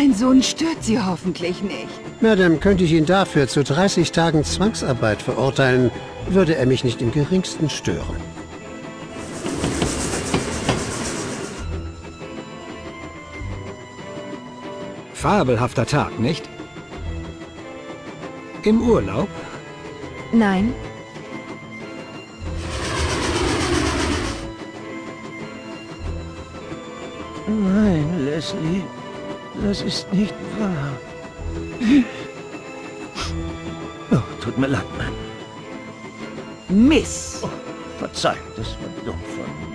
Mein Sohn stört Sie hoffentlich nicht. Madame, könnte ich ihn dafür zu 30 Tagen Zwangsarbeit verurteilen, würde er mich nicht im geringsten stören. Fabelhafter Tag, nicht? Im Urlaub? Nein. Nein, Leslie. Das ist nicht wahr. Oh, tut mir leid, Mann. Miss. Oh, Verzeihung, das war dumm von mir.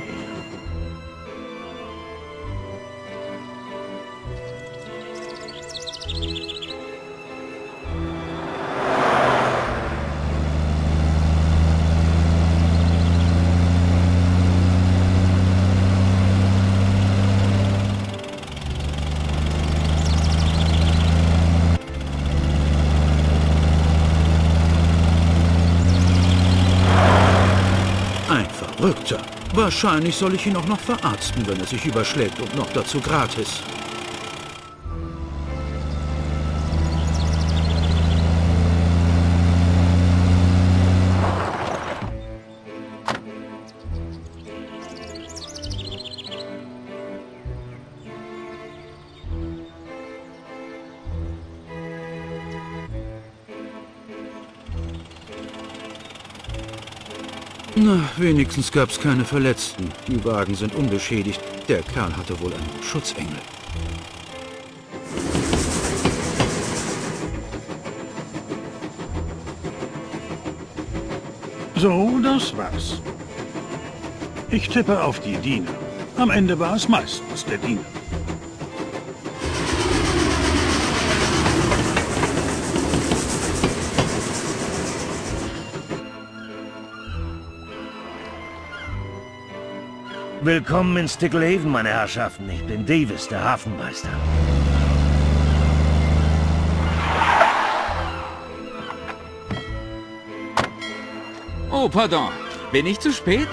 Verrückter. Wahrscheinlich soll ich ihn auch noch verarzten, wenn er sich überschlägt und noch dazu gratis. Na, wenigstens gab's keine Verletzten. Die Wagen sind unbeschädigt. Der Kerl hatte wohl einen Schutzengel. So, das war's. Ich tippe auf die Diener. Am Ende war es meistens der Diener. Willkommen in Sticklehaven, meine Herrschaften. Ich bin Davis, der Hafenmeister. Oh, pardon. Bin ich zu spät?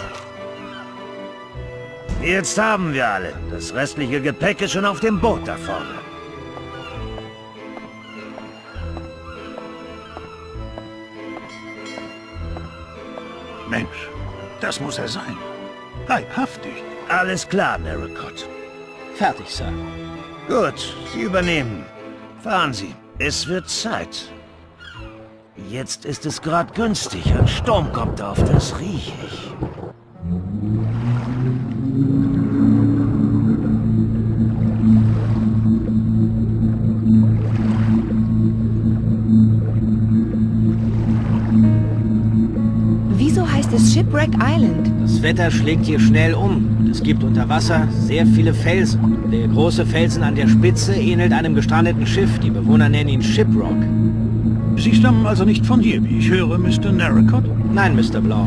Jetzt haben wir alle. Das restliche Gepäck ist schon auf dem Boot da vorne. Mensch, das muss er sein. Leibhaftig. Alles klar, Narracott. Fertig, Sir. Gut, Sie übernehmen. Fahren Sie. Es wird Zeit. Jetzt ist es gerade günstig. Ein Sturm kommt auf, das rieche ich. Wieso heißt es Shipwreck Island? Das Wetter schlägt hier schnell um. Und es gibt unter Wasser sehr viele Felsen. Der große Felsen an der Spitze ähnelt einem gestrandeten Schiff. Die Bewohner nennen ihn Shiprock. Sie stammen also nicht von hier, wie ich höre, Mr. Narracott? Nein, Mr. Blau.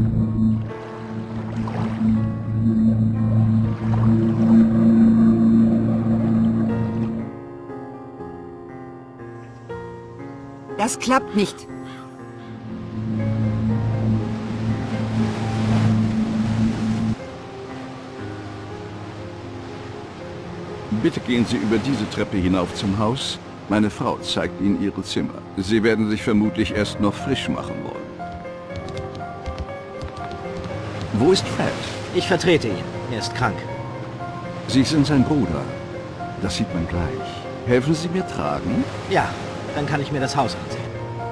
Das klappt nicht. Bitte gehen Sie über diese Treppe hinauf zum Haus. Meine Frau zeigt Ihnen Ihre Zimmer. Sie werden sich vermutlich erst noch frisch machen wollen. Wo ist Fred? Ich vertrete ihn. Er ist krank. Sie sind sein Bruder. Das sieht man gleich. Helfen Sie mir tragen? Ja, dann kann ich mir das Haus ansehen.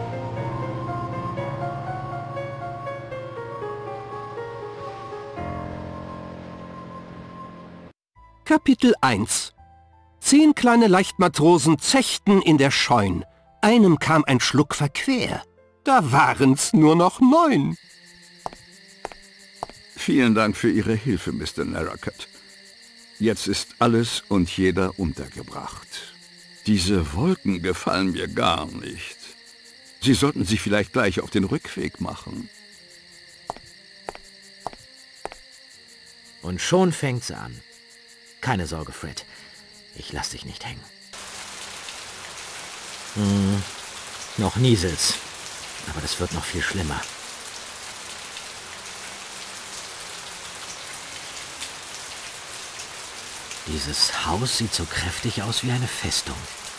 Kapitel 1. 10 kleine Leichtmatrosen zechten in der Scheun. Einem kam ein Schluck verquer. Da waren's nur noch 9. Vielen Dank für Ihre Hilfe, Mr. Narracott. Jetzt ist alles und jeder untergebracht. Diese Wolken gefallen mir gar nicht. Sie sollten sich vielleicht gleich auf den Rückweg machen. Und schon fängt's an. Keine Sorge, Fred. Ich lass dich nicht hängen. Noch nieselt's. Aber das wird noch viel schlimmer. Dieses Haus sieht so kräftig aus wie eine Festung.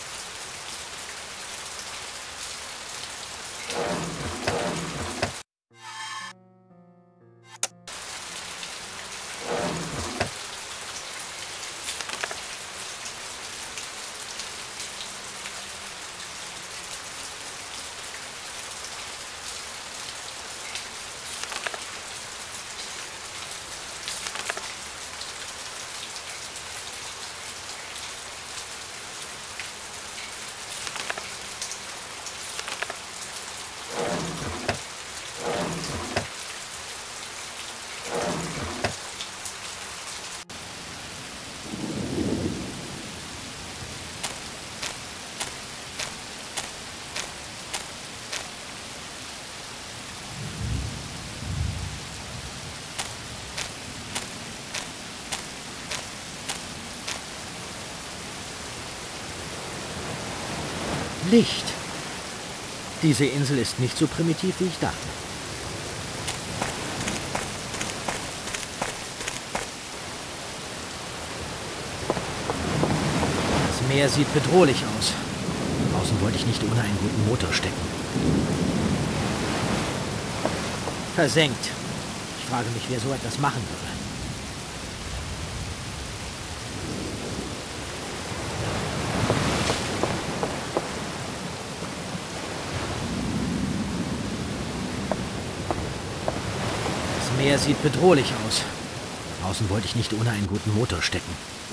Licht. Diese Insel ist nicht so primitiv, wie ich dachte. Das Meer sieht bedrohlich aus. Draußen wollte ich nicht ohne einen guten Motor stecken. Versenkt. Ich frage mich, wer so etwas machen würde. Das Meer sieht bedrohlich aus. Draußen wollte ich nicht ohne einen guten Motor stecken.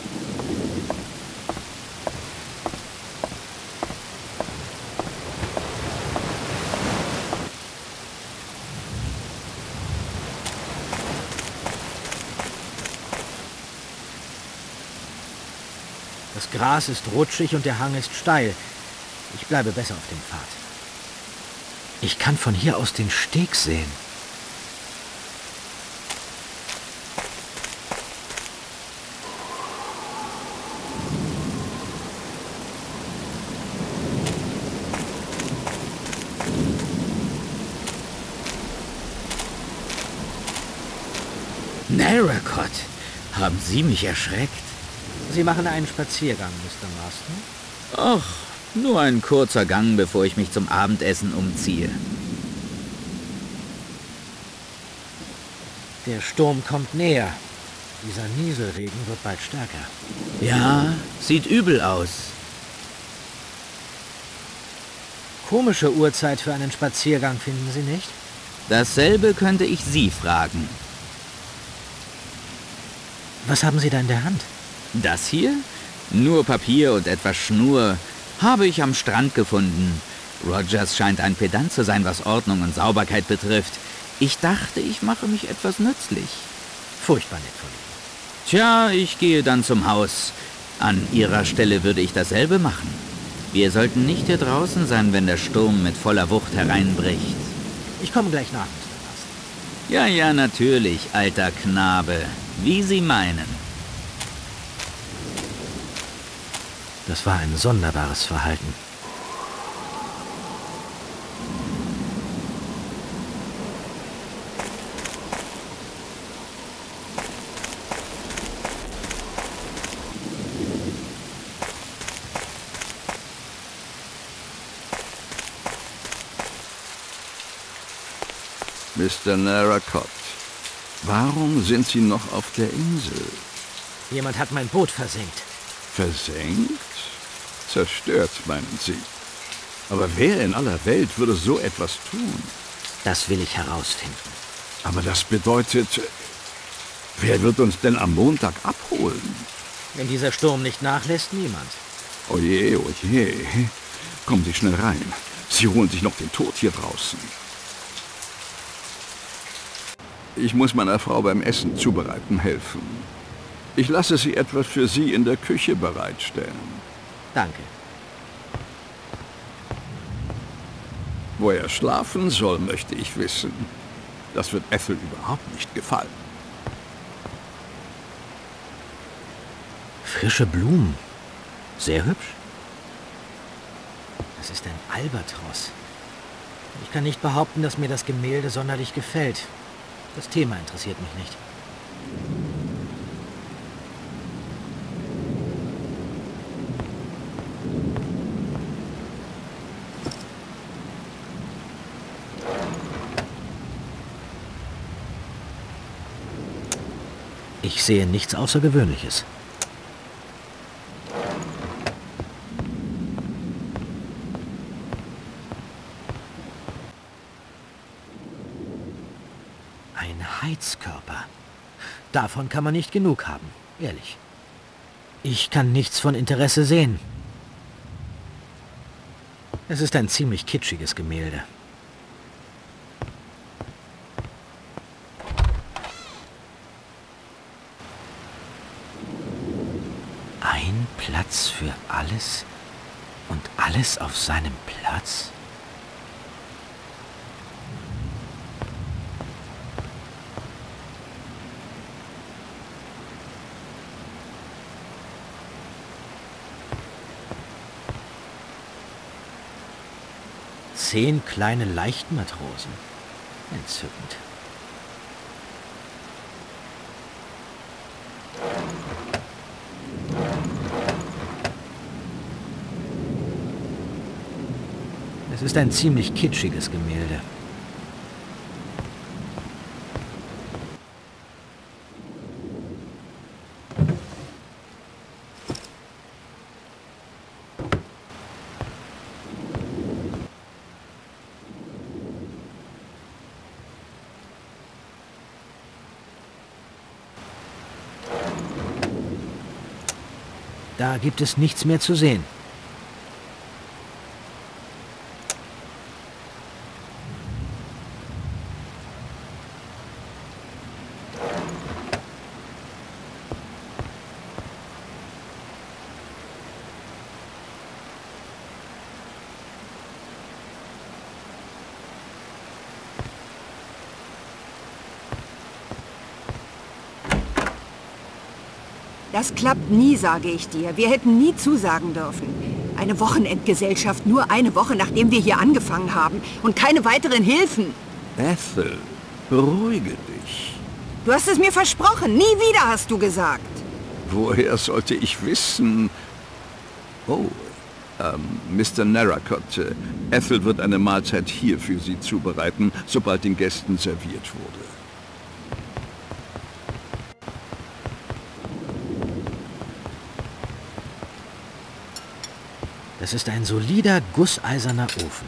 Das Gras ist rutschig und der Hang ist steil. Ich bleibe besser auf dem Pfad. Ich kann von hier aus den Steg sehen. Narracott, haben Sie mich erschreckt? Sie machen einen Spaziergang, Mr. Marston? Ach, nur ein kurzer Gang, bevor ich mich zum Abendessen umziehe. Der Sturm kommt näher. Dieser Nieselregen wird bald stärker. Ja, sieht übel aus. Komische Uhrzeit für einen Spaziergang, finden Sie nicht? Dasselbe könnte ich Sie fragen. Was haben Sie da in der Hand? Das hier? Nur Papier und etwas Schnur. Habe ich am Strand gefunden. Rogers scheint ein Pedant zu sein, was Ordnung und Sauberkeit betrifft. Ich dachte, ich mache mich etwas nützlich. Furchtbar nett von Ihnen. Tja, ich gehe dann zum Haus. An Ihrer Stelle würde ich dasselbe machen. Wir sollten nicht hier draußen sein, wenn der Sturm mit voller Wucht hereinbricht. Ich komme gleich nach, Mr. Marston. Ja, ja, natürlich, alter Knabe. Wie Sie meinen. Das war ein sonderbares Verhalten. Mr. Narracott, warum sind Sie noch auf der Insel? Jemand hat mein Boot versenkt. Versenkt? Zerstört, meinen Sie. Aber wer in aller Welt würde so etwas tun? Das will ich herausfinden. Aber das bedeutet, wer wird uns denn am Montag abholen? Wenn dieser Sturm nicht nachlässt, niemand. Oje, oje. Kommen Sie schnell rein. Sie holen sich noch den Tod hier draußen. Ich muss meiner Frau beim Essen zubereiten helfen. Ich lasse sie etwas für Sie in der Küche bereitstellen. Danke. Wo er schlafen soll, möchte ich wissen. Das wird Ethel überhaupt nicht gefallen. Frische Blumen. Sehr hübsch. Das ist ein Albatros. Ich kann nicht behaupten, dass mir das Gemälde sonderlich gefällt. Das Thema interessiert mich nicht. Ich sehe nichts Außergewöhnliches. Ein Heizkörper. Davon kann man nicht genug haben, ehrlich. Ich kann nichts von Interesse sehen. Es ist ein ziemlich kitschiges Gemälde. Ein Platz für alles und alles auf seinem Platz? Zehn kleine Leichtmatrosen. Entzückend. Es ist ein ziemlich kitschiges Gemälde. Da gibt es nichts mehr zu sehen. Das klappt nie, sage ich dir. Wir hätten nie zusagen dürfen. Eine Wochenendgesellschaft, nur eine Woche, nachdem wir hier angefangen haben. Und keine weiteren Hilfen. Ethel, beruhige dich. Du hast es mir versprochen. Nie wieder, hast du gesagt. Woher sollte ich wissen? Oh, Mr. Narracott, Ethel wird eine Mahlzeit hier für Sie zubereiten, sobald den Gästen serviert wurde. Das ist ein solider, gusseiserner Ofen.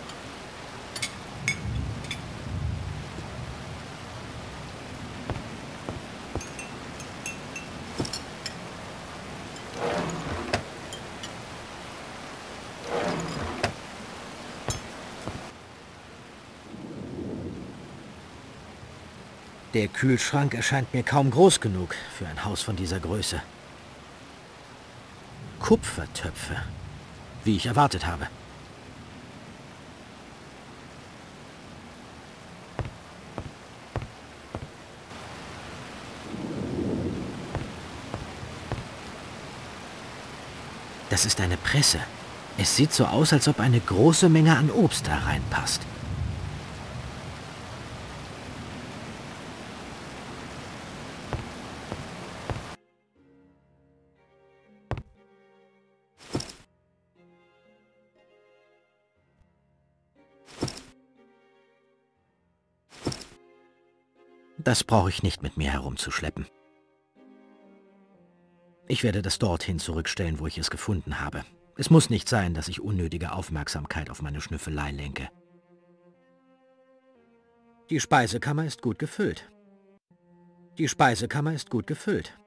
Der Kühlschrank erscheint mir kaum groß genug für ein Haus von dieser Größe. Kupfertöpfe, wie ich erwartet habe. Das ist eine Presse. Es sieht so aus, als ob eine große Menge an Obst da reinpasst. Das brauche ich nicht mit mir herumzuschleppen. Ich werde das dorthin zurückstellen, wo ich es gefunden habe. Es muss nicht sein, dass ich unnötige Aufmerksamkeit auf meine Schnüffelei lenke. Die Speisekammer ist gut gefüllt. Die Speisekammer ist gut gefüllt.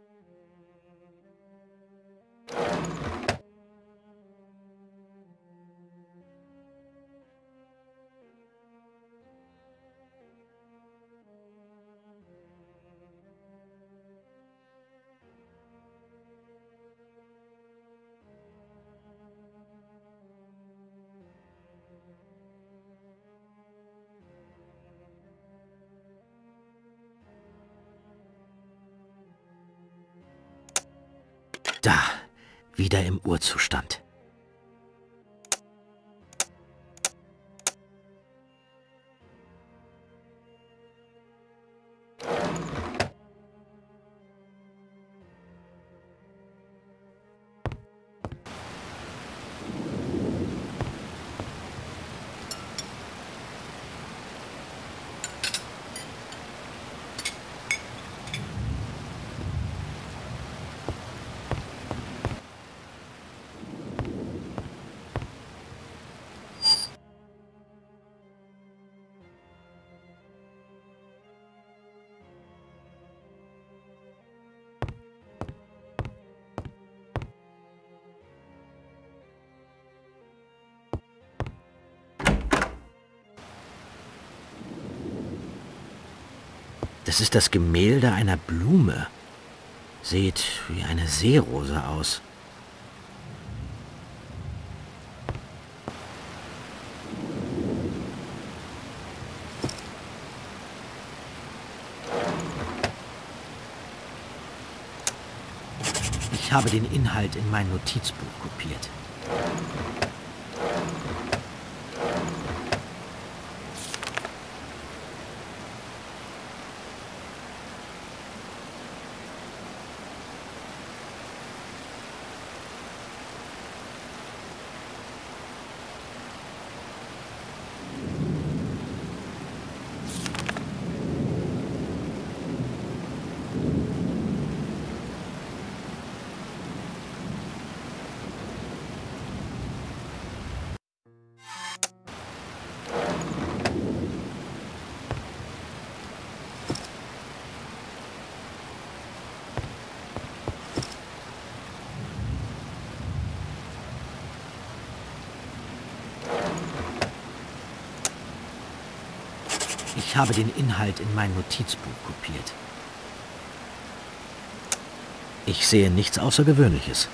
Da, wieder im Urzustand. Es ist das Gemälde einer Blume. Sieht wie eine Seerose aus. Ich habe den Inhalt in mein Notizbuch kopiert. Ich habe den Inhalt in mein Notizbuch kopiert. Ich sehe nichts Außergewöhnliches.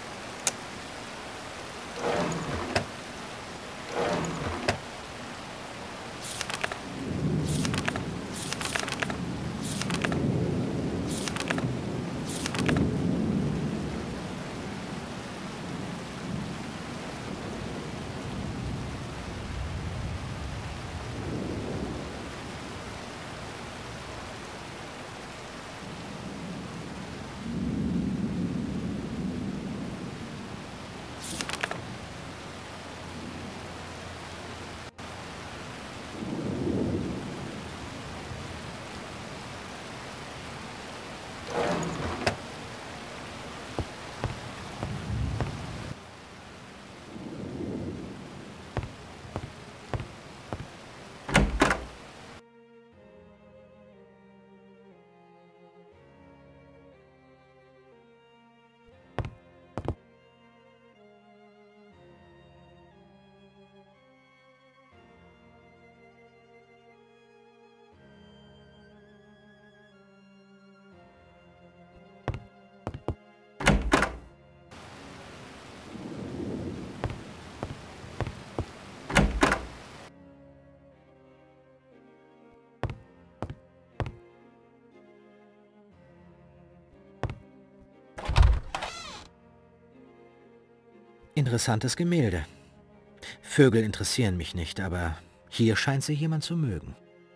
Interessantes Gemälde. Vögel interessieren mich nicht, aber hier scheint sie jemand zu mögen.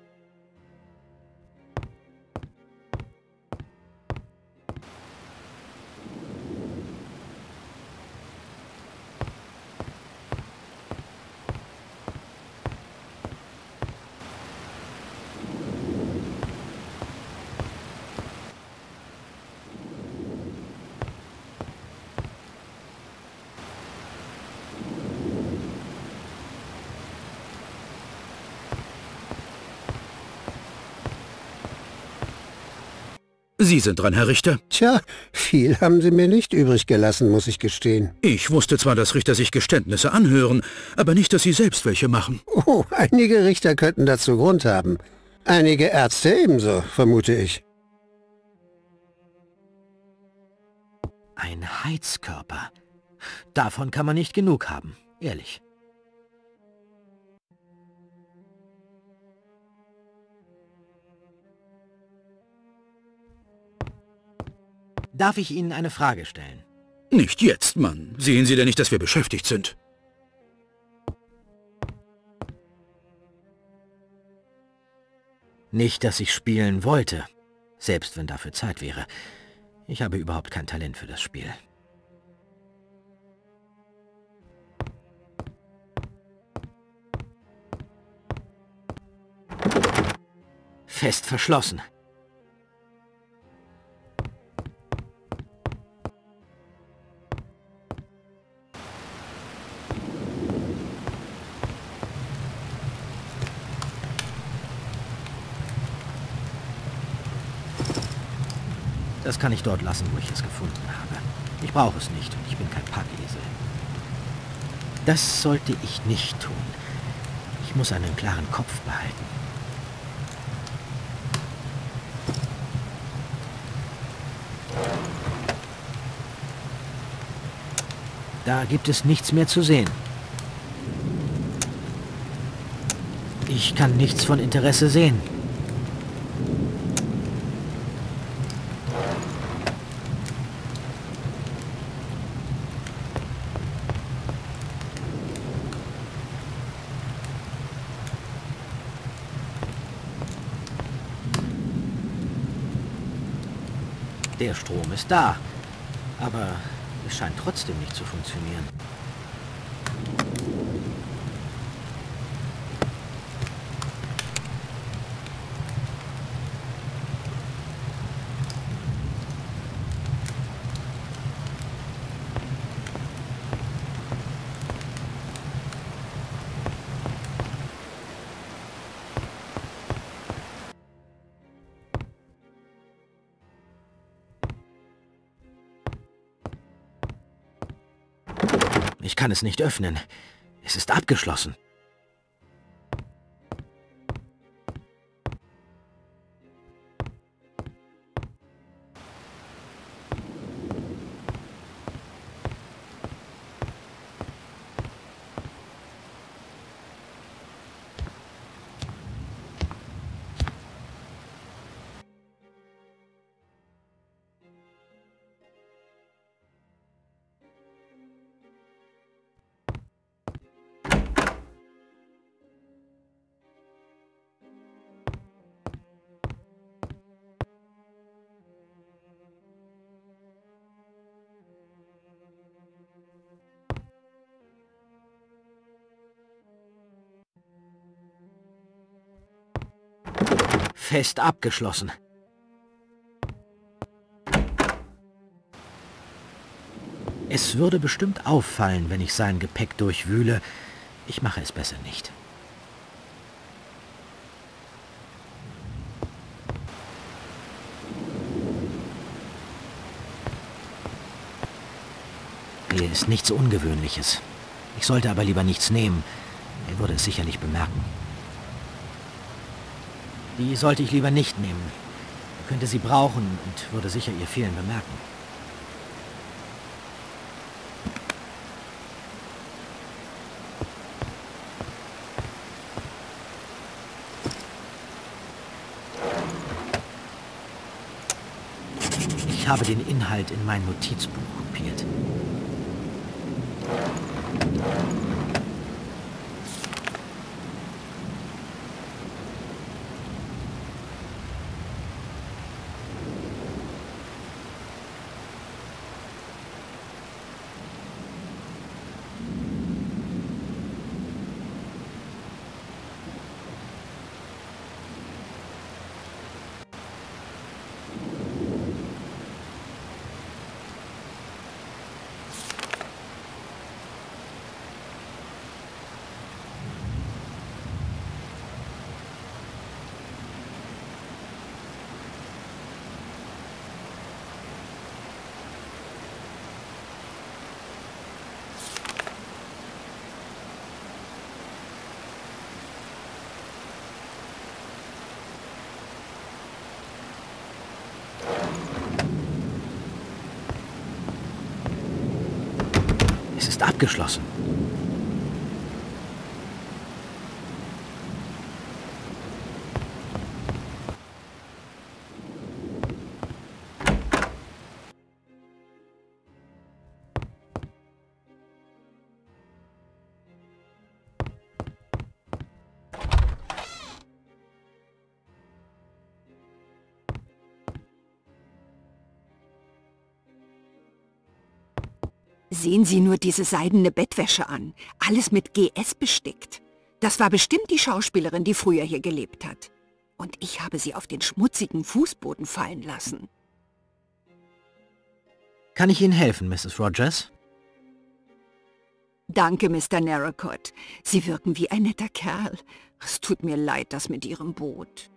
Sie sind dran, Herr Richter. Tja, viel haben Sie mir nicht übrig gelassen, muss ich gestehen. Ich wusste zwar, dass Richter sich Geständnisse anhören, aber nicht, dass sie selbst welche machen. Oh, einige Richter könnten dazu Grund haben. Einige Ärzte ebenso, vermute ich. Ein Heizkörper. Davon kann man nicht genug haben, ehrlich. Darf ich Ihnen eine Frage stellen? Nicht jetzt, Mann. Sehen Sie denn nicht, dass wir beschäftigt sind? Nicht, dass ich spielen wollte, selbst wenn dafür Zeit wäre. Ich habe überhaupt kein Talent für das Spiel. Fest verschlossen. Das kann ich dort lassen, wo ich es gefunden habe. Ich brauche es nicht und ich bin kein Packesel. Das sollte ich nicht tun. Ich muss einen klaren Kopf behalten. Da gibt es nichts mehr zu sehen. Ich kann nichts von Interesse sehen. Der Strom ist da, aber es scheint trotzdem nicht zu funktionieren. Ich kann es nicht öffnen. Es ist abgeschlossen. Fest abgeschlossen. Es würde bestimmt auffallen, wenn ich sein Gepäck durchwühle. Ich mache es besser nicht. Hier ist nichts Ungewöhnliches. Ich sollte aber lieber nichts nehmen. Er würde es sicherlich bemerken. Die sollte ich lieber nicht nehmen. Er könnte sie brauchen und würde sicher ihr Fehlen bemerken. Ich habe den Inhalt in mein Notizbuch kopiert. Es ist abgeschlossen. Sehen Sie nur diese seidene Bettwäsche an. Alles mit GS bestickt. Das war bestimmt die Schauspielerin, die früher hier gelebt hat. Und ich habe sie auf den schmutzigen Fußboden fallen lassen. Kann ich Ihnen helfen, Mrs. Rogers? Danke, Mr. Narracott. Sie wirken wie ein netter Kerl. Es tut mir leid, das mit Ihrem Boot.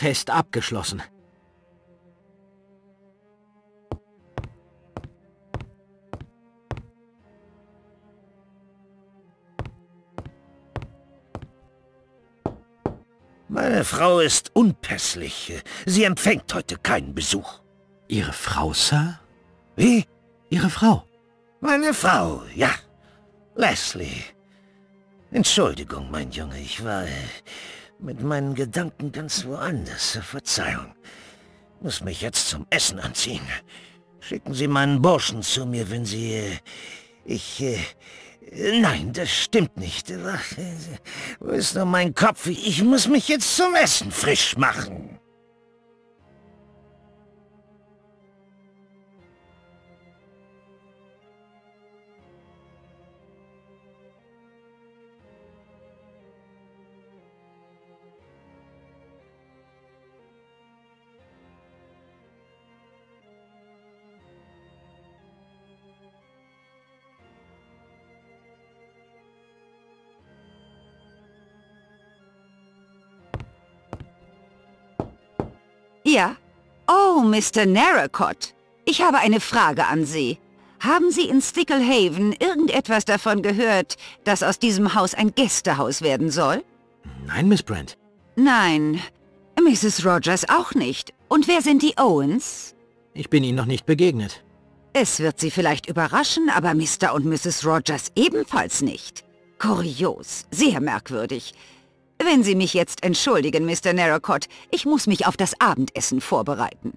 fest abgeschlossen. Meine Frau ist unpässlich. Sie empfängt heute keinen Besuch. Ihre Frau, Sir? Wie? Ihre Frau? Meine Frau, ja. Leslie. Entschuldigung, mein Junge, ich war mit meinen Gedanken ganz woanders. Verzeihung. Muss mich jetzt zum Essen anziehen. Schicken Sie meinen Burschen zu mir, wenn Sie... Nein, das stimmt nicht. Wo ist nur mein Kopf? Ich muss mich jetzt zum Essen frisch machen. Ja? Oh, Mr. Narracott. Ich habe eine Frage an Sie. Haben Sie in Sticklehaven irgendetwas davon gehört, dass aus diesem Haus ein Gästehaus werden soll? Nein, Miss Brent. Nein. Mrs. Rogers auch nicht. Und wer sind die Owens? Ich bin Ihnen noch nicht begegnet. Es wird Sie vielleicht überraschen, aber Mr. und Mrs. Rogers ebenfalls nicht. Kurios, sehr merkwürdig. Wenn Sie mich jetzt entschuldigen, Mr. Narracott, ich muss mich auf das Abendessen vorbereiten.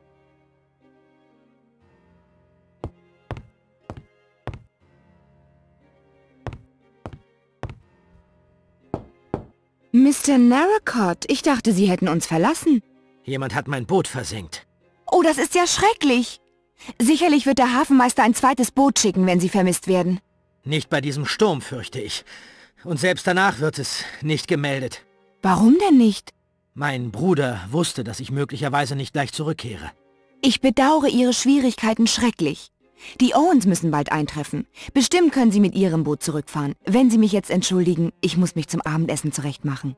Mr. Narracott, ich dachte, Sie hätten uns verlassen. Jemand hat mein Boot versenkt. Oh, das ist ja schrecklich. Sicherlich wird der Hafenmeister ein zweites Boot schicken, wenn Sie vermisst werden. Nicht bei diesem Sturm, fürchte ich. Und selbst danach wird es nicht gemeldet. Warum denn nicht? Mein Bruder wusste, dass ich möglicherweise nicht gleich zurückkehre. Ich bedauere Ihre Schwierigkeiten schrecklich. Die Owens müssen bald eintreffen. Bestimmt können Sie mit Ihrem Boot zurückfahren. Wenn Sie mich jetzt entschuldigen, ich muss mich zum Abendessen zurechtmachen.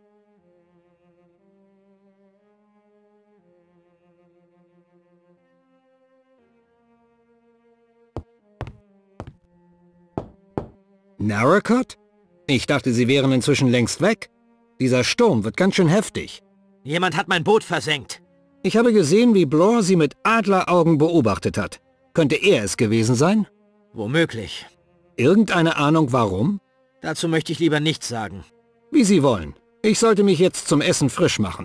Narracott? Ich dachte, Sie wären inzwischen längst weg. Dieser Sturm wird ganz schön heftig. Jemand hat mein Boot versenkt. Ich habe gesehen, wie Blore Sie mit Adleraugen beobachtet hat. Könnte er es gewesen sein? Womöglich. Irgendeine Ahnung, warum? Dazu möchte ich lieber nichts sagen. Wie Sie wollen. Ich sollte mich jetzt zum Essen frisch machen.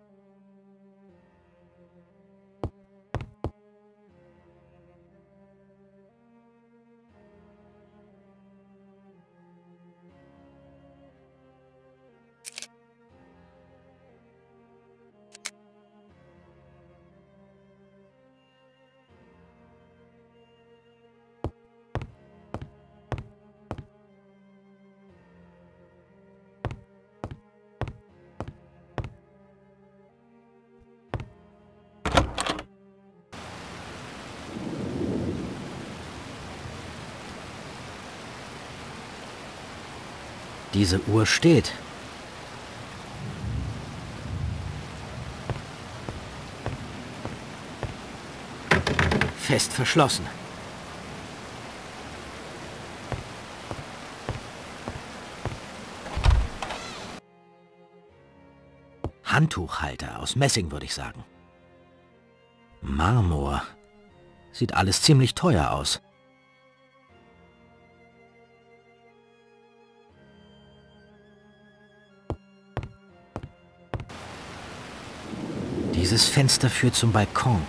Diese Uhr steht. Fest verschlossen. Handtuchhalter aus Messing, würde ich sagen. Marmor. Sieht alles ziemlich teuer aus. Dieses Fenster führt zum Balkon.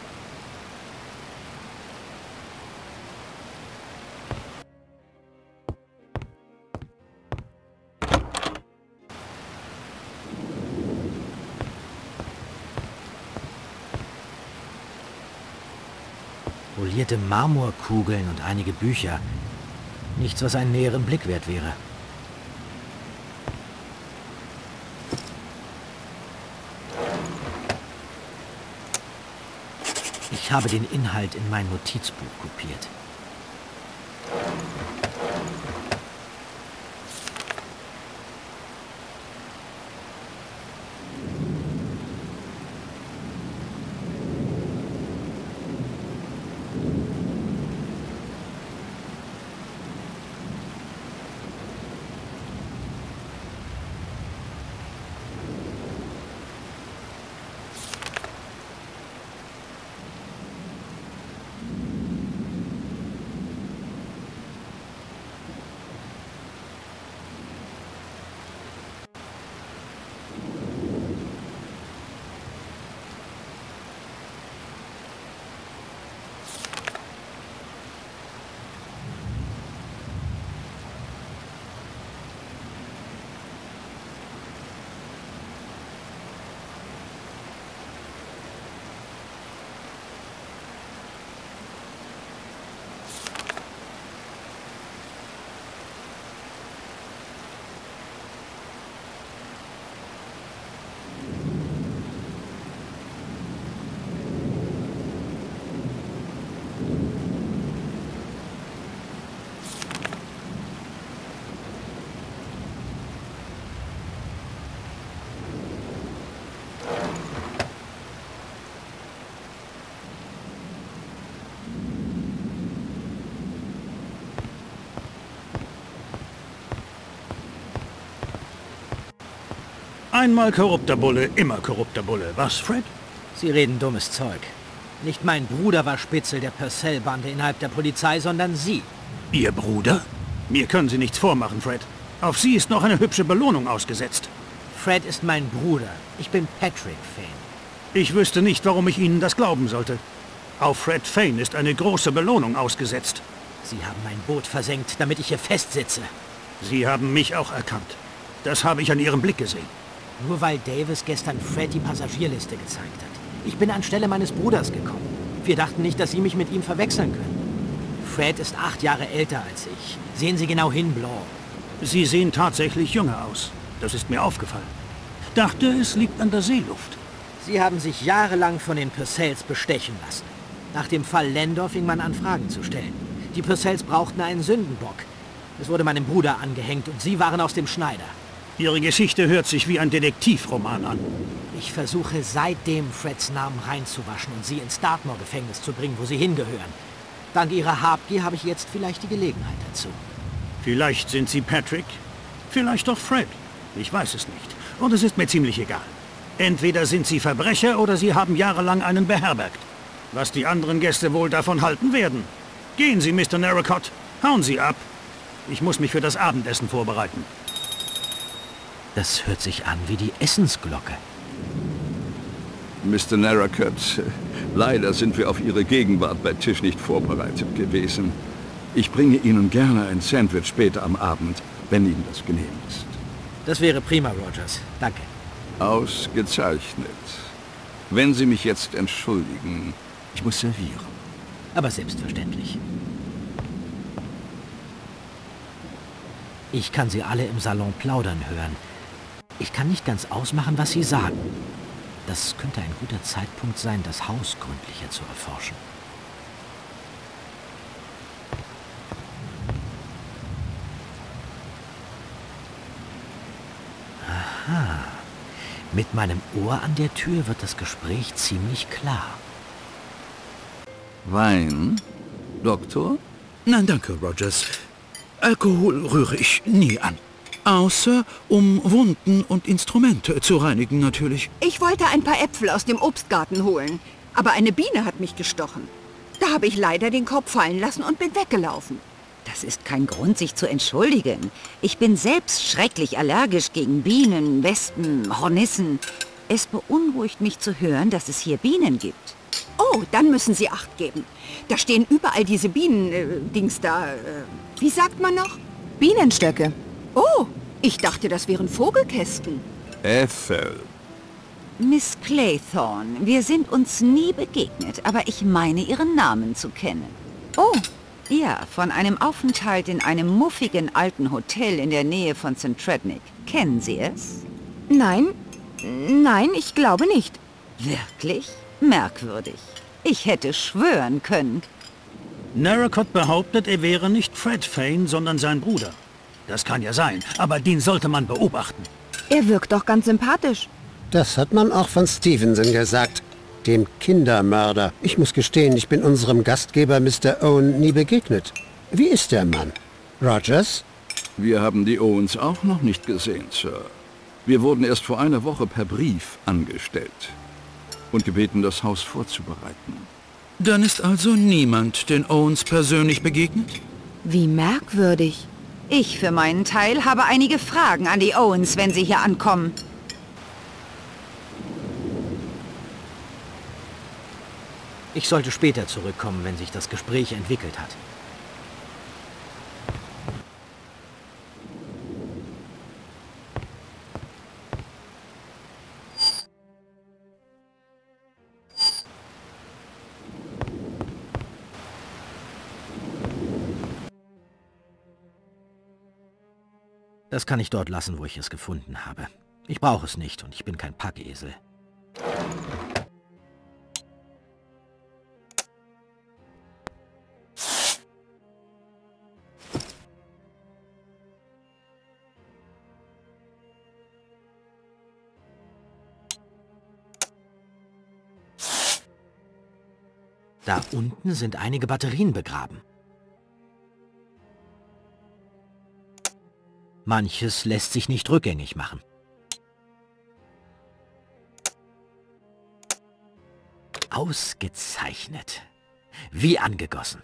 Polierte Marmorkugeln und einige Bücher. Nichts, was einen näheren Blick wert wäre. Ich habe den Inhalt in mein Notizbuch kopiert. Einmal korrupter Bulle, immer korrupter Bulle. Was, Fred? Sie reden dummes Zeug. Nicht mein Bruder war Spitzel der Purcell-Bande innerhalb der Polizei, sondern Sie. Ihr Bruder? Mir können Sie nichts vormachen, Fred. Auf Sie ist noch eine hübsche Belohnung ausgesetzt. Fred ist mein Bruder. Ich bin Patrick Fane. Ich wüsste nicht, warum ich Ihnen das glauben sollte. Auf Fred Fane ist eine große Belohnung ausgesetzt. Sie haben mein Boot versenkt, damit ich hier festsitze. Sie haben mich auch erkannt. Das habe ich an Ihrem Blick gesehen. Nur weil Davis gestern Fred die Passagierliste gezeigt hat. Ich bin anstelle meines Bruders gekommen. Wir dachten nicht, dass Sie mich mit ihm verwechseln können. Fred ist 8 Jahre älter als ich. Sehen Sie genau hin, Blanc. Sie sehen tatsächlich jünger aus. Das ist mir aufgefallen. Dachte, es liegt an der Seeluft. Sie haben sich jahrelang von den Purcells bestechen lassen. Nach dem Fall Landor fing man an, Fragen zu stellen. Die Purcells brauchten einen Sündenbock. Es wurde meinem Bruder angehängt und Sie waren aus dem Schneider. Ihre Geschichte hört sich wie ein Detektivroman an. Ich versuche seitdem, Freds Namen reinzuwaschen und Sie ins Dartmoor-Gefängnis zu bringen, wo Sie hingehören. Dank Ihrer Habgier habe ich jetzt vielleicht die Gelegenheit dazu. Vielleicht sind Sie Patrick, vielleicht doch Fred. Ich weiß es nicht. Und es ist mir ziemlich egal. Entweder sind Sie Verbrecher oder Sie haben jahrelang einen beherbergt. Was die anderen Gäste wohl davon halten werden. Gehen Sie, Mr. Narracott. Hauen Sie ab. Ich muss mich für das Abendessen vorbereiten. Das hört sich an wie die Essensglocke. Mr. Narracott, leider sind wir auf Ihre Gegenwart bei Tisch nicht vorbereitet gewesen. Ich bringe Ihnen gerne ein Sandwich später am Abend, wenn Ihnen das genehm ist. Das wäre prima, Rogers. Danke. Ausgezeichnet. Wenn Sie mich jetzt entschuldigen, ich muss servieren. Aber selbstverständlich. Ich kann Sie alle im Salon plaudern hören. Ich kann nicht ganz ausmachen, was Sie sagen. Das könnte ein guter Zeitpunkt sein, das Haus gründlicher zu erforschen. Aha. Mit meinem Ohr an der Tür wird das Gespräch ziemlich klar. Wein, Doktor? Nein, danke, Rogers. Alkohol rühre ich nie an. Außer um Wunden und Instrumente zu reinigen, natürlich. Ich wollte ein paar Äpfel aus dem Obstgarten holen, aber eine Biene hat mich gestochen. Da habe ich leider den Korb fallen lassen und bin weggelaufen. Das ist kein Grund, sich zu entschuldigen. Ich bin selbst schrecklich allergisch gegen Bienen, Wespen, Hornissen. Es beunruhigt mich zu hören, dass es hier Bienen gibt. Oh, dann müssen Sie Acht geben. Da stehen überall diese Bienen-Dings da. Wie sagt man noch? Bienenstöcke. Oh, ich dachte, das wären Vogelkästen. Äffel. Miss Claythorne, wir sind uns nie begegnet, aber ich meine, Ihren Namen zu kennen. Oh, Ja, von einem Aufenthalt in einem muffigen alten Hotel in der Nähe von St. Trednick. Kennen Sie es? nein. Nein, ich glaube nicht. Wirklich? Merkwürdig. Ich hätte schwören können. Narracott behauptet, er wäre nicht Fred Fane, sondern sein Bruder. Das kann ja sein, aber den sollte man beobachten. Er wirkt doch ganz sympathisch. Das hat man auch von Stevenson gesagt, dem Kindermörder. Ich muss gestehen, ich bin unserem Gastgeber Mr. Owen nie begegnet. Wie ist der Mann? Rogers? Wir haben die Owens auch noch nicht gesehen, Sir. Wir wurden erst vor einer Woche per Brief angestellt und gebeten, das Haus vorzubereiten. Dann ist also niemand den Owens persönlich begegnet? Wie merkwürdig. Ich für meinen Teil habe einige Fragen an die Owens, wenn sie hier ankommen. Ich sollte später zurückkommen, wenn sich das Gespräch entwickelt hat. Das kann ich dort lassen, wo ich es gefunden habe. Ich brauche es nicht und ich bin kein Packesel. Da unten sind einige Batterien begraben. Manches lässt sich nicht rückgängig machen. Ausgezeichnet. Wie angegossen.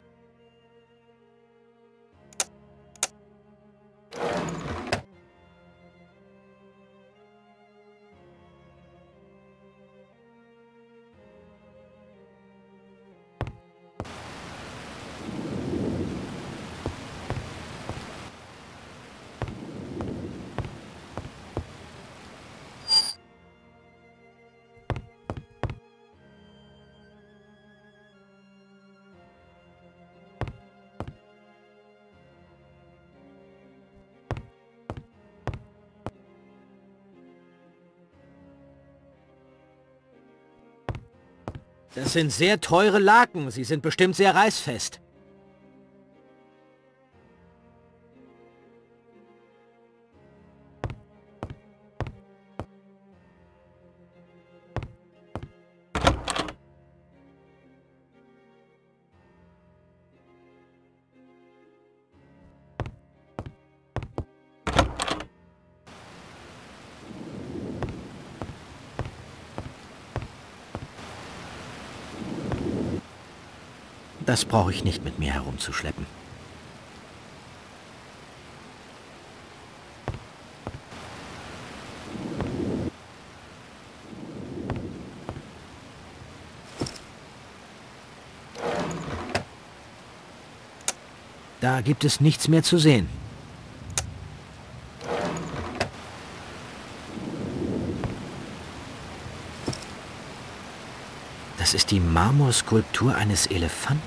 Das sind sehr teure Laken. Sie sind bestimmt sehr reißfest. Das brauche ich nicht mit mir herumzuschleppen. Da gibt es nichts mehr zu sehen. Das ist die Marmorskulptur eines Elefanten.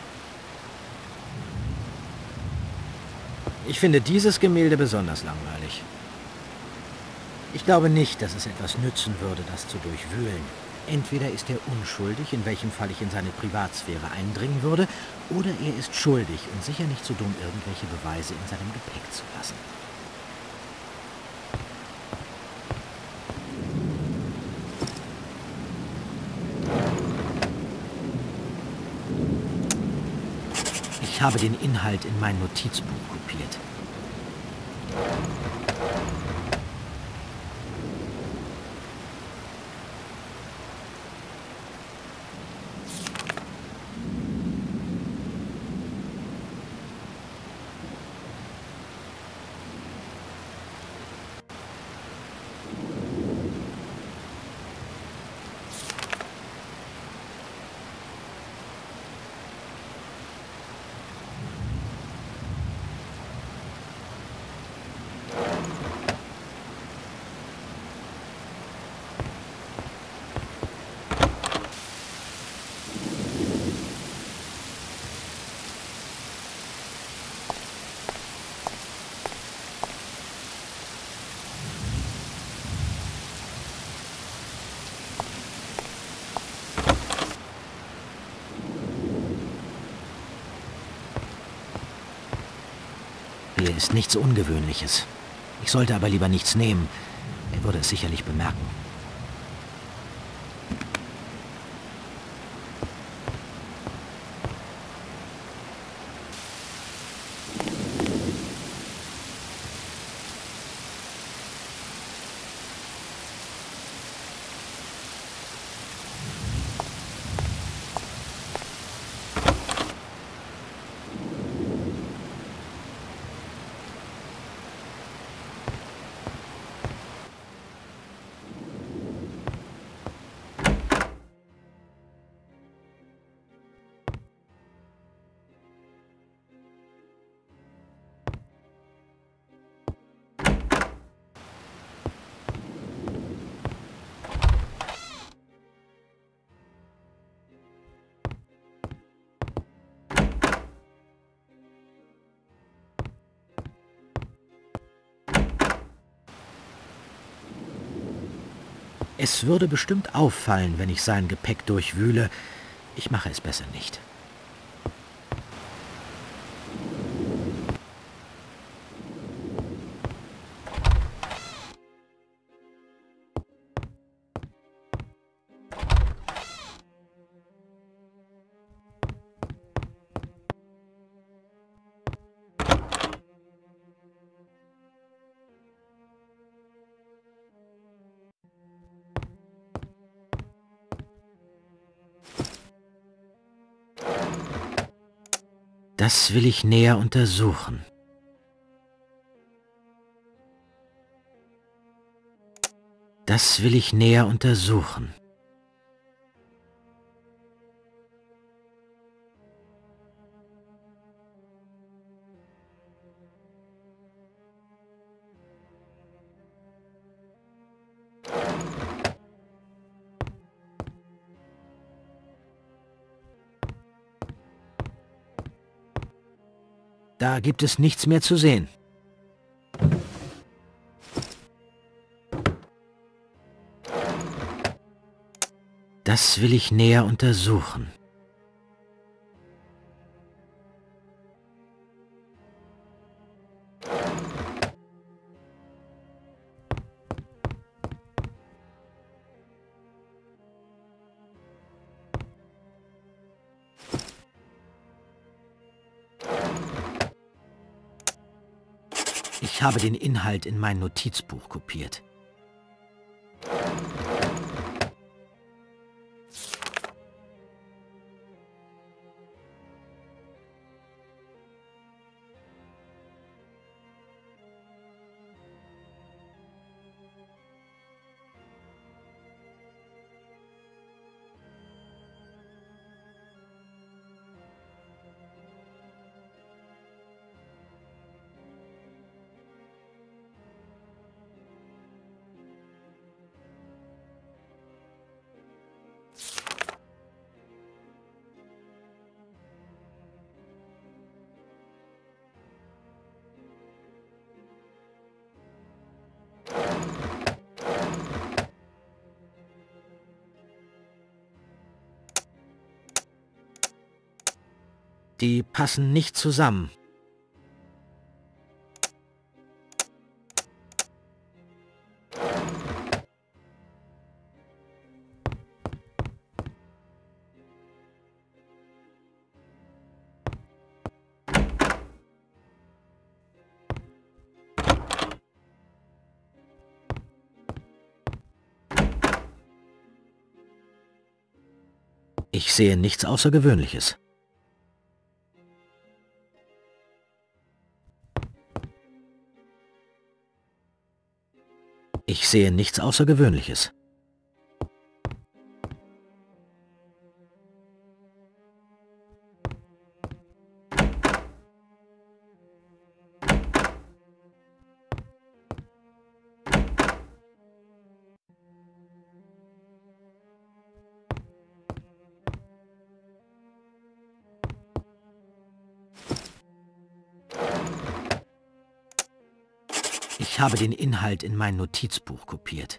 Ich finde dieses Gemälde besonders langweilig. Ich glaube nicht, dass es etwas nützen würde, das zu durchwühlen. Entweder ist er unschuldig, in welchem Fall ich in seine Privatsphäre eindringen würde, oder er ist schuldig und sicher nicht so dumm, irgendwelche Beweise in seinem Gepäck zu lassen. Ich habe den Inhalt in mein Notizbuch kopiert. Hier ist nichts Ungewöhnliches. Ich sollte aber lieber nichts nehmen. Er würde es sicherlich bemerken. Es würde bestimmt auffallen, wenn ich sein Gepäck durchwühle. Ich mache es besser nicht. Das will ich näher untersuchen. Das will ich näher untersuchen. Da gibt es nichts mehr zu sehen. Das will ich näher untersuchen. Ich habe den Inhalt in mein Notizbuch kopiert. Die passen nicht zusammen. Ich sehe nichts Außergewöhnliches. Ich sehe nichts Außergewöhnliches. Ich habe den Inhalt in mein Notizbuch kopiert.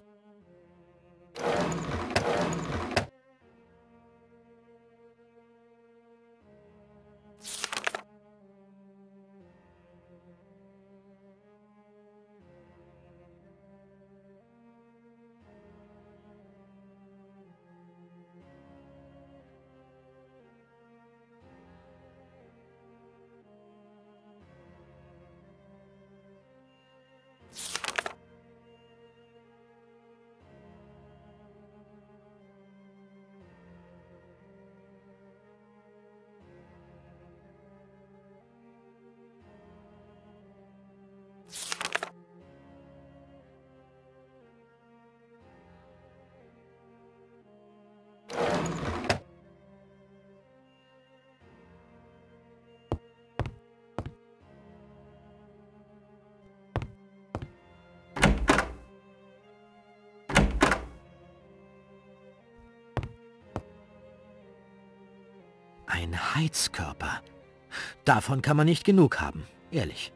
Ein Heizkörper. Davon kann man nicht genug haben, ehrlich.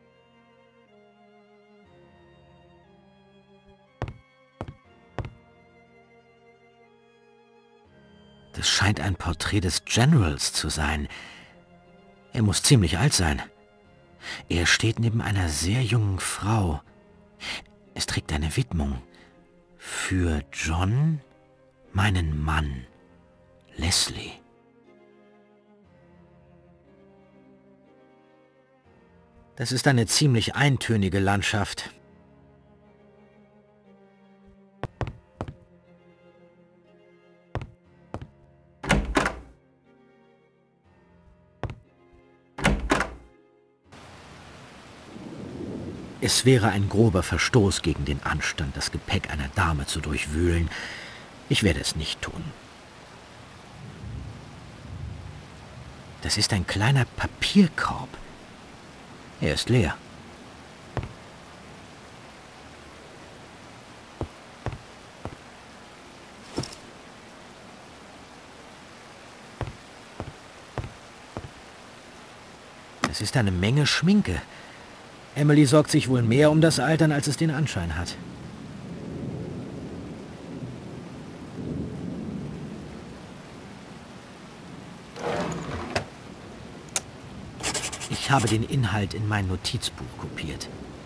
Das scheint ein Porträt des Generals zu sein. Er muss ziemlich alt sein. Er steht neben einer sehr jungen Frau. Es trägt eine Widmung. Für John, meinen Mann, Leslie. Das ist eine ziemlich eintönige Landschaft. Es wäre ein grober Verstoß gegen den Anstand, das Gepäck einer Dame zu durchwühlen. Ich werde es nicht tun. Das ist ein kleiner Papierkorb. Er ist leer. Es ist eine Menge Schminke. Emily sorgt sich wohl mehr um das Altern, als es den Anschein hat. Ich habe den Inhalt in mein Notizbuch kopiert.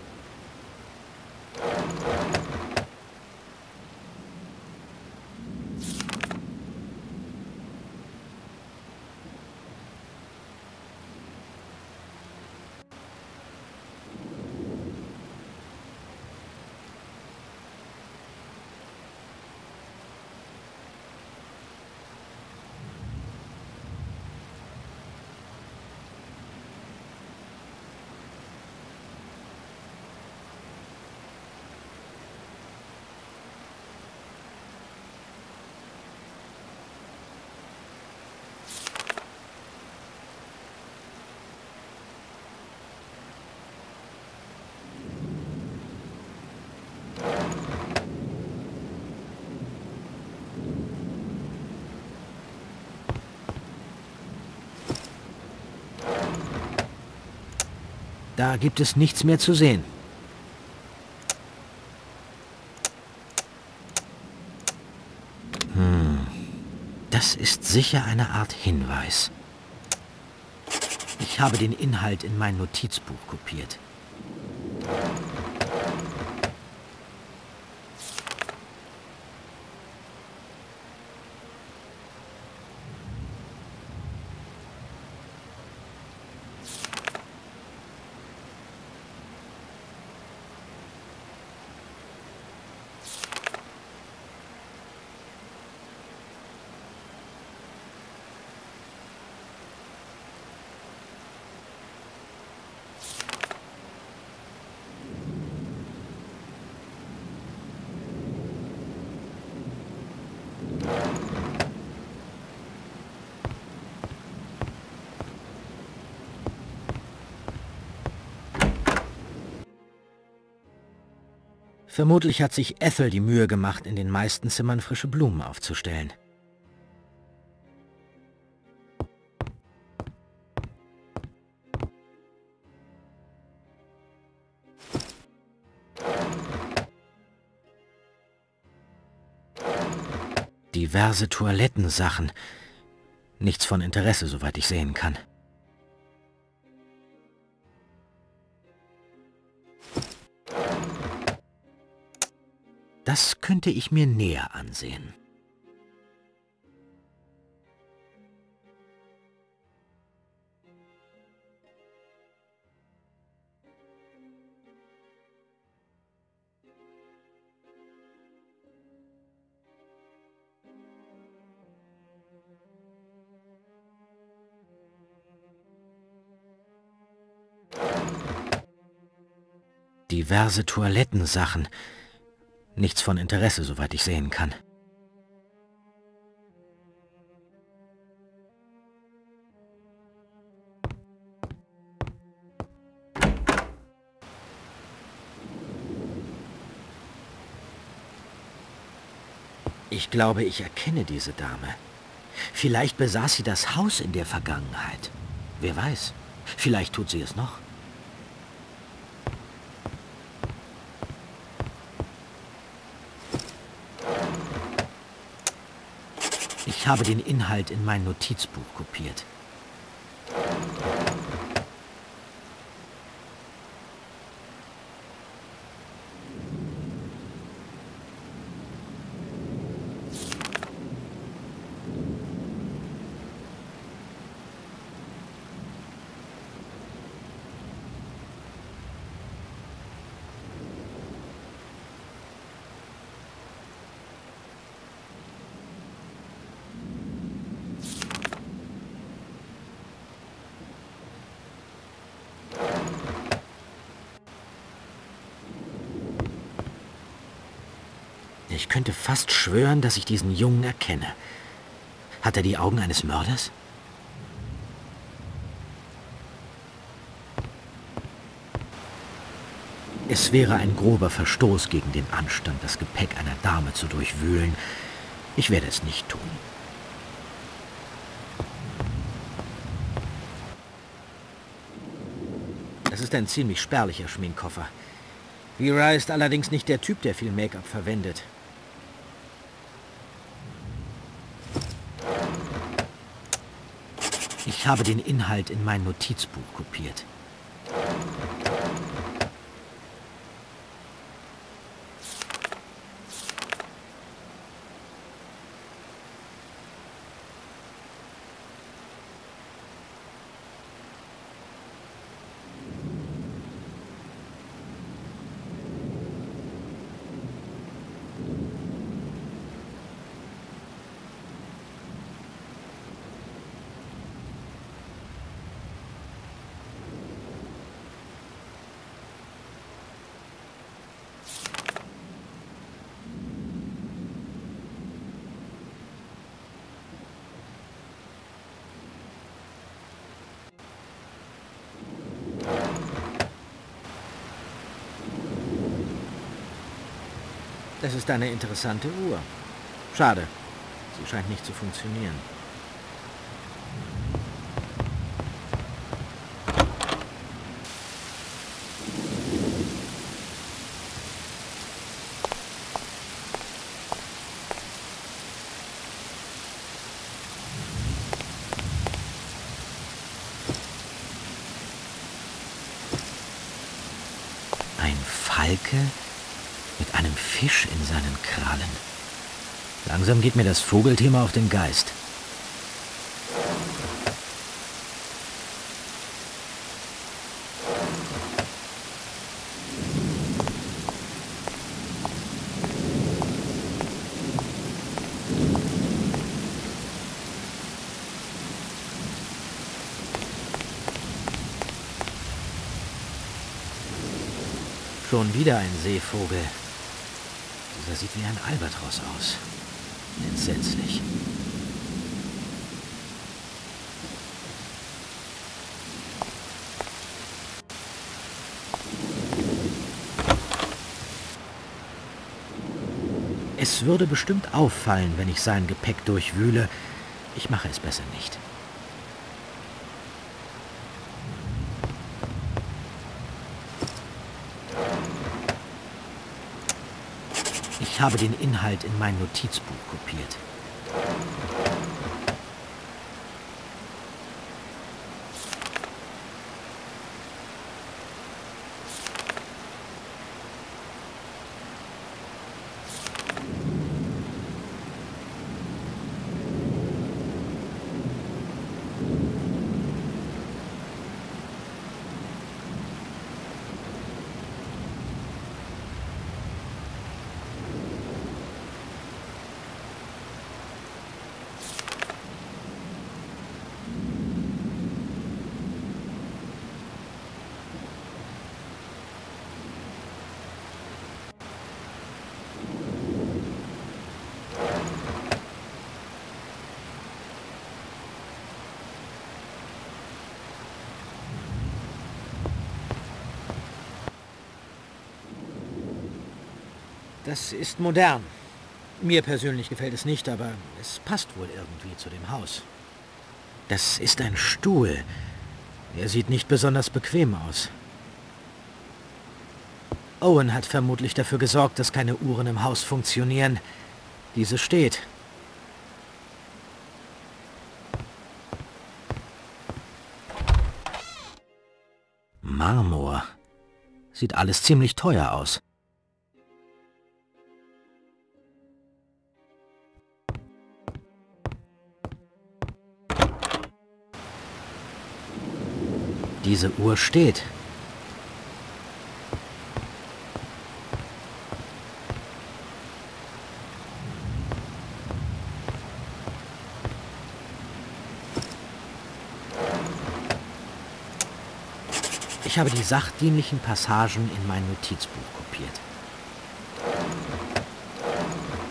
Da gibt es nichts mehr zu sehen. Das ist sicher eine Art Hinweis. Ich habe den Inhalt in mein Notizbuch kopiert. Vermutlich hat sich Ethel die Mühe gemacht, in den meisten Zimmern frische Blumen aufzustellen. Diverse Toilettensachen. Nichts von Interesse, soweit ich sehen kann. Das könnte ich mir näher ansehen. Diverse Toilettensachen. Nichts von Interesse, soweit ich sehen kann. Ich glaube, ich erkenne diese Dame. Vielleicht besaß sie das Haus in der Vergangenheit. Wer weiß, vielleicht tut sie es noch. Ich habe den Inhalt in mein Notizbuch kopiert. Ich könnte fast schwören, dass ich diesen Jungen erkenne. Hat er die Augen eines Mörders? Es wäre ein grober Verstoß gegen den Anstand, das Gepäck einer Dame zu durchwühlen. Ich werde es nicht tun. Das ist ein ziemlich spärlicher Schminkkoffer. Vera ist allerdings nicht der Typ, der viel Make-up verwendet. Ich habe den Inhalt in mein Notizbuch kopiert. Das ist eine interessante Uhr. Schade, sie scheint nicht zu funktionieren. Ein Falke mit einem Fisch in seinen Krallen. Langsam geht mir das Vogelthema auf den Geist. Schon wieder ein Seevogel. Dieser sieht wie ein Albatros aus. Entsetzlich. Es würde bestimmt auffallen, wenn ich sein Gepäck durchwühle. Ich mache es besser nicht. Ich habe den Inhalt in mein Notizbuch kopiert. Das ist modern. Mir persönlich gefällt es nicht, aber es passt wohl irgendwie zu dem Haus. Das ist ein Stuhl. Er sieht nicht besonders bequem aus. Owen hat vermutlich dafür gesorgt, dass keine Uhren im Haus funktionieren. Diese steht. Marmor. Sieht alles ziemlich teuer aus. Diese Uhr steht. Ich habe die sachdienlichen Passagen in mein Notizbuch kopiert.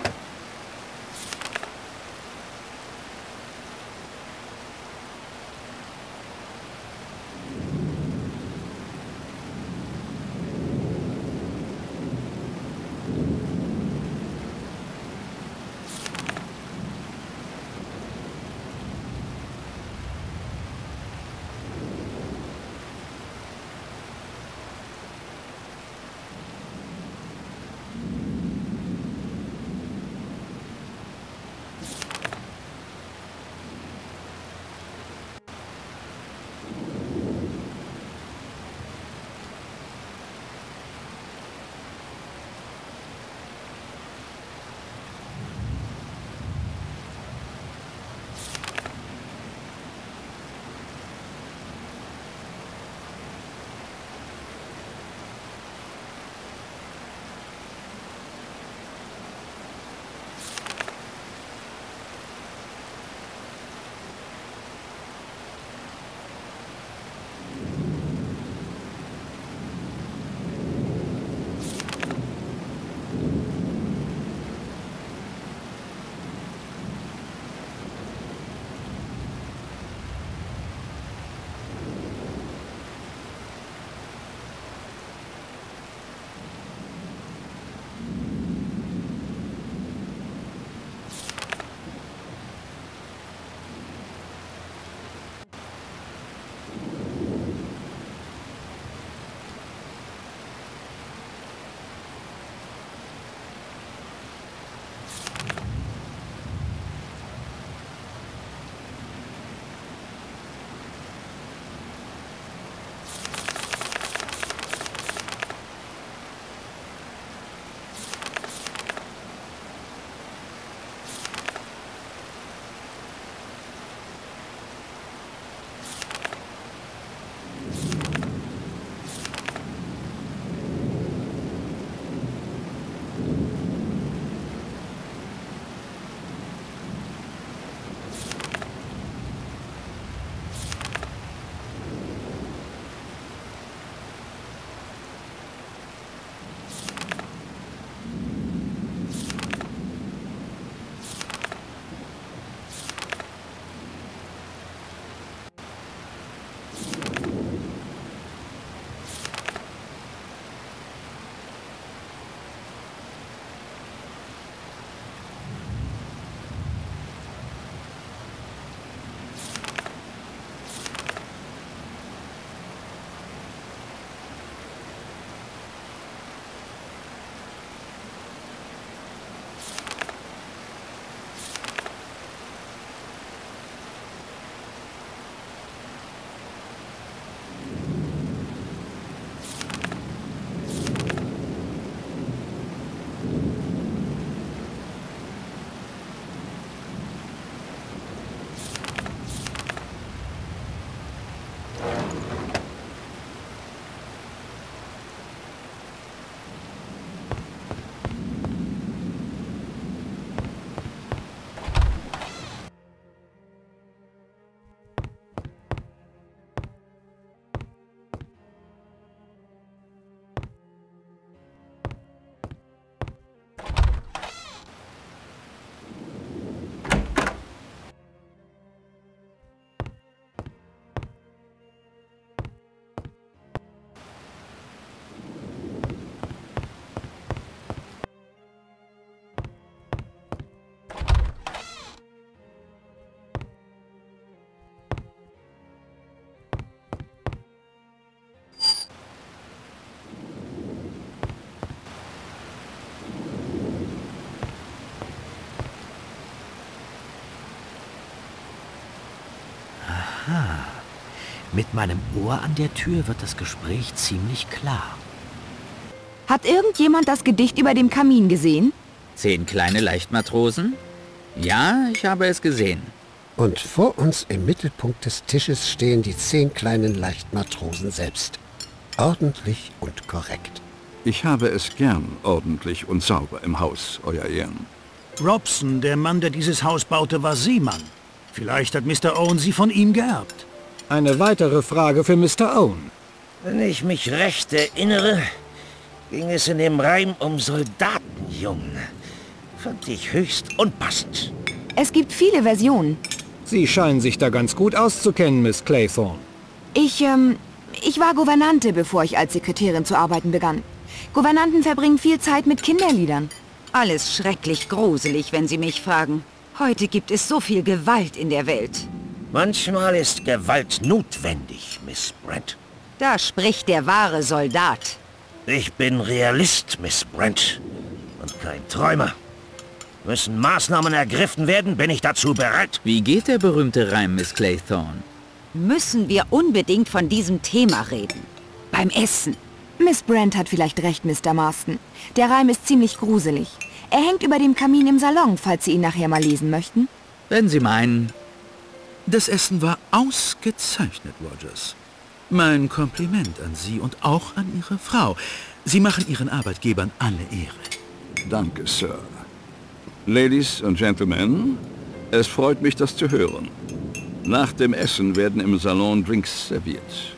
Aha. Mit meinem Ohr an der Tür wird das Gespräch ziemlich klar. Hat irgendjemand das Gedicht über dem Kamin gesehen? 10 kleine Leichtmatrosen? Ja, ich habe es gesehen. Und vor uns im Mittelpunkt des Tisches stehen die 10 kleinen Leichtmatrosen selbst. Ordentlich und korrekt. Ich habe es gern ordentlich und sauber im Haus, Euer Ehren. Robson, der Mann, der dieses Haus baute, war Seemann. Vielleicht hat Mr. Owen sie von ihm geerbt. Eine weitere Frage für Mr. Owen. Wenn ich mich recht erinnere, ging es in dem Reim um Soldatenjungen. Fand ich höchst unpassend. Es gibt viele Versionen. Sie scheinen sich da ganz gut auszukennen, Miss Claythorne. Ich war Gouvernante, bevor ich als Sekretärin zu arbeiten begann. Gouvernanten verbringen viel Zeit mit Kinderliedern. Alles schrecklich gruselig, wenn Sie mich fragen. Heute gibt es so viel Gewalt in der Welt. Manchmal ist Gewalt notwendig, Miss Brent. Da spricht der wahre Soldat. Ich bin Realist, Miss Brent. Und kein Träumer. Müssen Maßnahmen ergriffen werden, bin ich dazu bereit. Wie geht der berühmte Reim, Miss Claythorne? Müssen wir unbedingt von diesem Thema reden. Beim Essen. Miss Brent hat vielleicht recht, Mr. Marston. Der Reim ist ziemlich gruselig. Er hängt über dem Kamin im Salon, falls Sie ihn nachher mal lesen möchten. Wenn Sie meinen. Das Essen war ausgezeichnet, Rogers. Mein Kompliment an Sie und auch an Ihre Frau. Sie machen Ihren Arbeitgebern alle Ehre. Danke, Sir. Ladies und Gentlemen, es freut mich, das zu hören. Nach dem Essen werden im Salon Drinks serviert.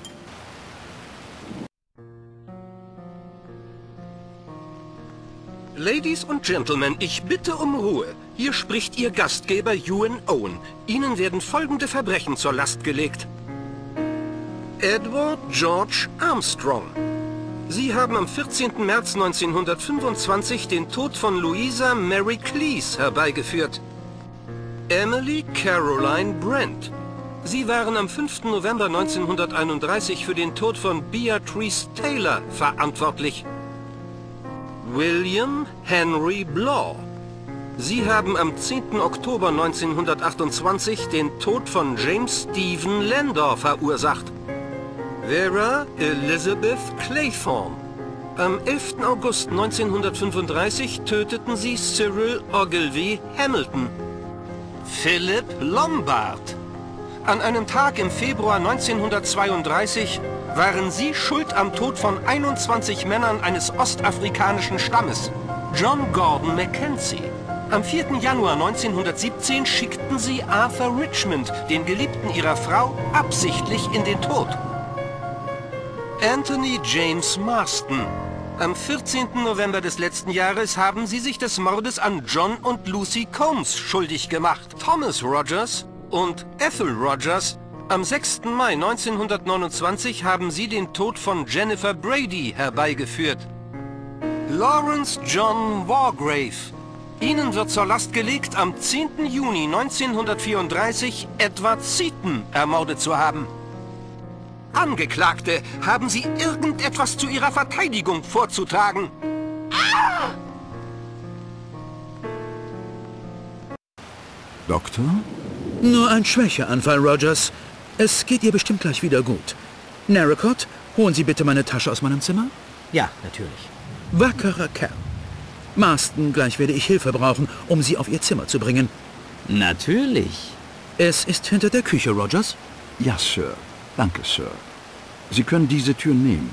Ladies und Gentlemen, ich bitte um Ruhe. Hier spricht Ihr Gastgeber Ewan Owen. Ihnen werden folgende Verbrechen zur Last gelegt. Edward George Armstrong. Sie haben am 14. März 1925 den Tod von Louisa Mary Cleese herbeigeführt. Emily Caroline Brent. Sie waren am 5. November 1931 für den Tod von Beatrice Taylor verantwortlich. William Henry Blaw. Sie haben am 10. Oktober 1928 den Tod von James Stephen Landor verursacht. Vera Elizabeth Claythorne. Am 11. August 1935 töteten sie Cyril Ogilvy Hamilton. Philip Lombard. An einem Tag im Februar 1932 waren sie schuld am Tod von 21 Männern eines ostafrikanischen Stammes. John Gordon Mackenzie. Am 4. Januar 1917 schickten sie Arthur Richmond, den Geliebten ihrer Frau, absichtlich in den Tod. Anthony James Marston. Am 14. November des letzten Jahres haben sie sich des Mordes an John und Lucy Combs schuldig gemacht. Thomas Rogers und Ethel Rogers. Am 6. Mai 1929 haben sie den Tod von Jennifer Brady herbeigeführt. Lawrence John Wargrave. Ihnen wird zur Last gelegt, am 10. Juni 1934 Edward Seaton ermordet zu haben. Angeklagte, haben Sie irgendetwas zu Ihrer Verteidigung vorzutragen? Doktor? Nur ein Schwächeanfall, Rogers. Es geht ihr bestimmt gleich wieder gut. Narracott, holen Sie bitte meine Tasche aus meinem Zimmer. Ja, natürlich. Wackerer Kerl. Marston, gleich werde ich Hilfe brauchen, um Sie auf Ihr Zimmer zu bringen. Natürlich. Es ist hinter der Küche, Rogers. Ja, Sir. Danke, Sir. Sie können diese Tür nehmen.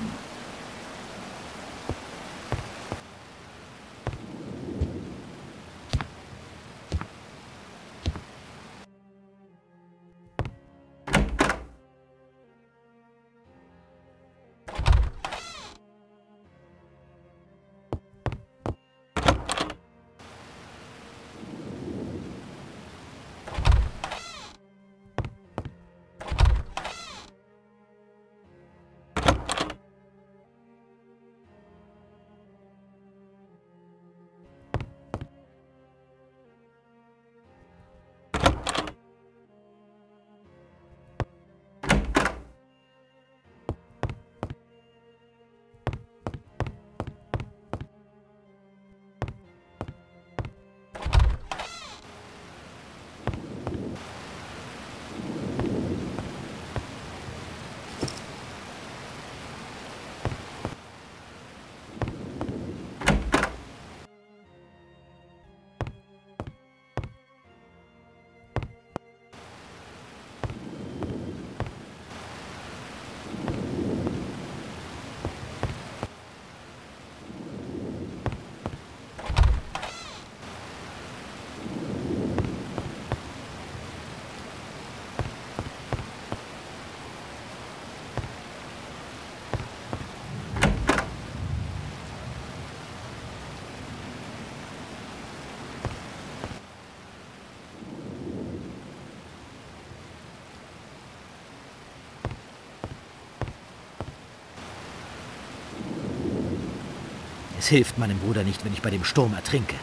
Es hilft meinem Bruder nicht, wenn ich bei dem Sturm ertrinke.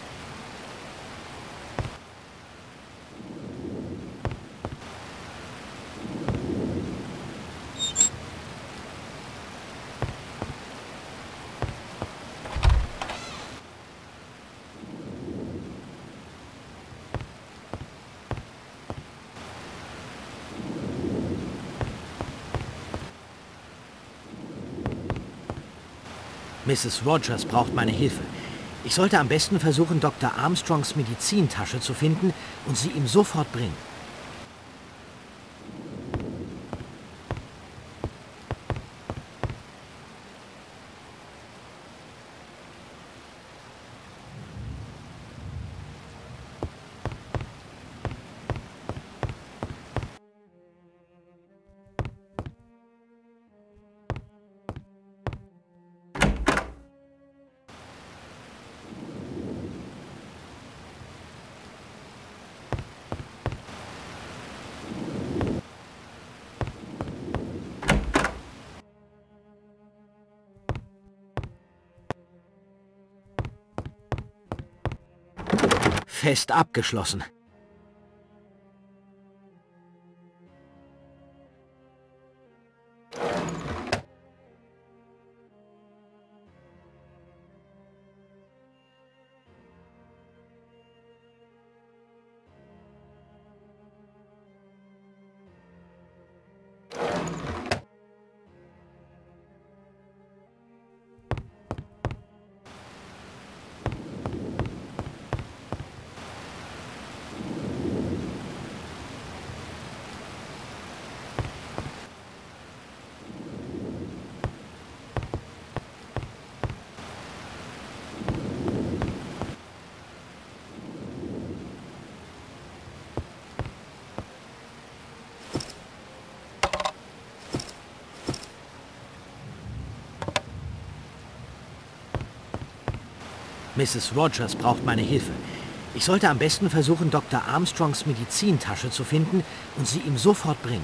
Mrs. Rogers braucht meine Hilfe. Ich sollte am besten versuchen, Dr. Armstrongs Medizintasche zu finden und sie ihm sofort bringen. Fest abgeschlossen. Mrs. Rogers braucht meine Hilfe. Ich sollte am besten versuchen, Dr. Armstrongs Medizintasche zu finden und sie ihm sofort bringen.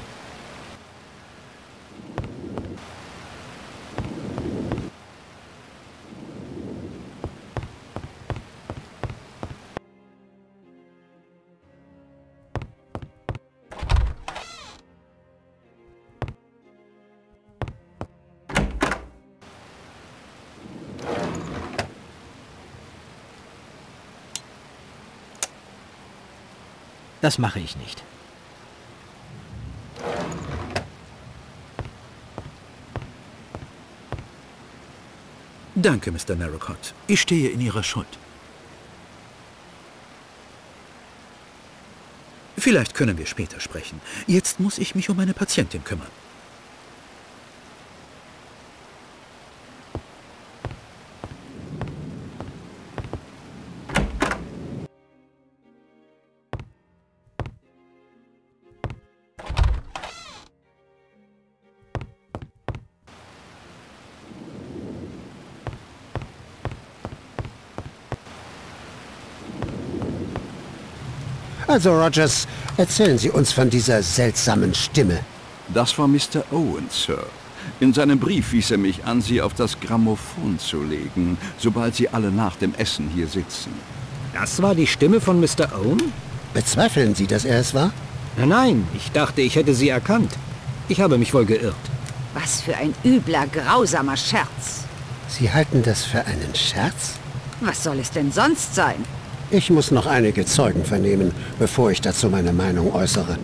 Das mache ich nicht. Danke, Mr. Narracott. Ich stehe in Ihrer Schuld. Vielleicht können wir später sprechen. Jetzt muss ich mich um meine Patientin kümmern. Also, Rogers, erzählen Sie uns von dieser seltsamen Stimme. Das war Mr. Owen, Sir. In seinem Brief wies er mich an, Sie auf das Grammophon zu legen, sobald Sie alle nach dem Essen hier sitzen. Das war die Stimme von Mr. Owen? Bezweifeln Sie, dass er es war? Nein, ich dachte, ich hätte Sie erkannt. Ich habe mich wohl geirrt. Was für ein übler, grausamer Scherz. Sie halten das für einen Scherz? Was soll es denn sonst sein? Ich muss noch einige Zeugen vernehmen, bevor ich dazu meine Meinung äußere.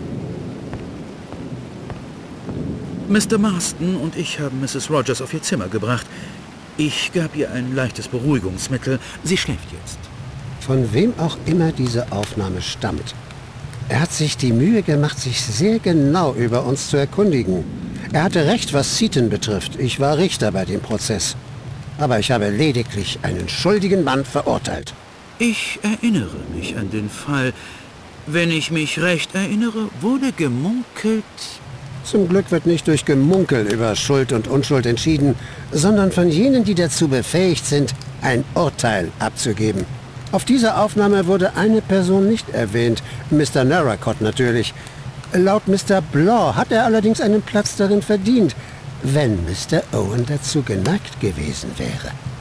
Mr. Marston und ich haben Mrs. Rogers auf ihr Zimmer gebracht. Ich gab ihr ein leichtes Beruhigungsmittel. Sie schläft jetzt. Von wem auch immer diese Aufnahme stammt. Er hat sich die Mühe gemacht, sich sehr genau über uns zu erkundigen. Er hatte recht, was Seaton betrifft. Ich war Richter bei dem Prozess. Aber ich habe lediglich einen schuldigen Mann verurteilt. Ich erinnere mich an den Fall. Wenn ich mich recht erinnere, wurde gemunkelt... Zum Glück wird nicht durch Gemunkel über Schuld und Unschuld entschieden, sondern von jenen, die dazu befähigt sind, ein Urteil abzugeben. Auf dieser Aufnahme wurde eine Person nicht erwähnt, Mr. Narracott natürlich. Laut Mr. Blaw hat er allerdings einen Platz darin verdient, wenn Mr. Owen dazu geneigt gewesen wäre.